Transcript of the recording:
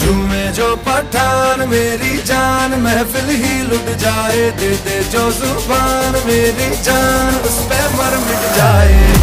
झूमे जो पठान मेरी जान, महफिल ही लुट जाए, दे दे जो जुबान मेरी जान, उस पे मर मिट जाए।